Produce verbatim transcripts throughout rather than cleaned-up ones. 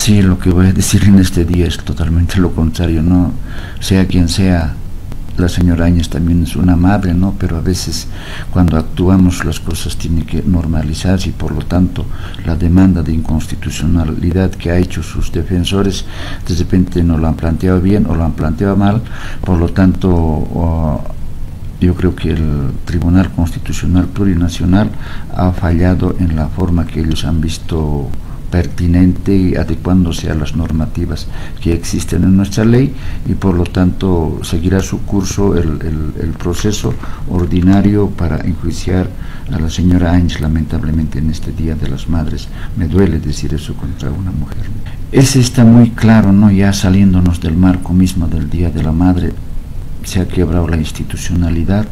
Sí, lo que voy a decir en este día es totalmente lo contrario, ¿no? Sea quien sea, la señora Áñez también es una madre, ¿no? Pero a veces cuando actuamos las cosas tienen que normalizarse y por lo tanto la demanda de inconstitucionalidad que ha hecho sus defensores de repente no lo han planteado bien o lo han planteado mal, por lo tanto oh, yo creo que el Tribunal Constitucional Plurinacional ha fallado en la forma que ellos han visto pertinente y adecuándose a las normativas que existen en nuestra ley, y por lo tanto seguirá su curso el, el, el proceso ordinario para enjuiciar a la señora Áñez, lamentablemente en este Día de las Madres. Me duele decir eso contra una mujer. Ese está muy claro, ¿no? Ya saliéndonos del marco mismo del Día de la Madre, se ha quebrado la institucionalidad.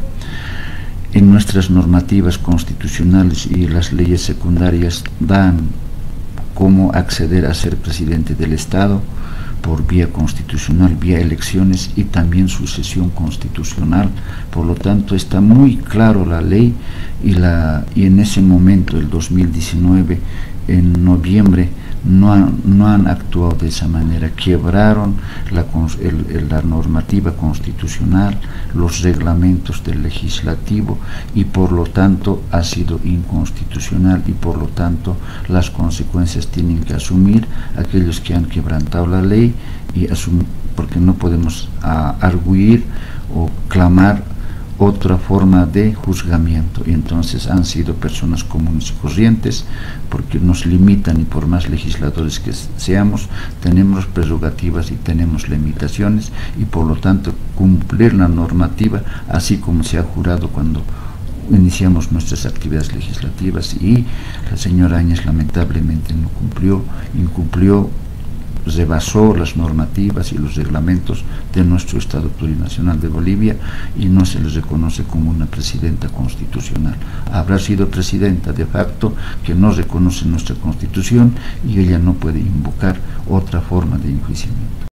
En nuestras normativas constitucionales y las leyes secundarias dan cómo acceder a ser presidente del Estado por vía constitucional, vía elecciones y también sucesión constitucional. Por lo tanto está muy claro la ley y, la, y en ese momento, el dos mil diecinueve, en noviembre, no han, no han actuado de esa manera, quebraron la, el, el, la normativa constitucional, los reglamentos del legislativo, y por lo tanto ha sido inconstitucional, y por lo tanto las consecuencias tienen que asumir aquellos que han quebrantado la ley, y asumir, porque no podemos a, arguir o clamar otra forma de juzgamiento. Y entonces han sido personas comunes y corrientes, porque nos limitan, y por más legisladores que seamos, tenemos prerrogativas y tenemos limitaciones, y por lo tanto cumplir la normativa, así como se ha jurado cuando iniciamos nuestras actividades legislativas. Y la señora Áñez lamentablemente no cumplió, incumplió, rebasó las normativas y los reglamentos de nuestro Estado Plurinacional de Bolivia, y no se les reconoce como una presidenta constitucional. Habrá sido presidenta de facto, que no reconoce nuestra Constitución, y ella no puede invocar otra forma de enjuiciamiento.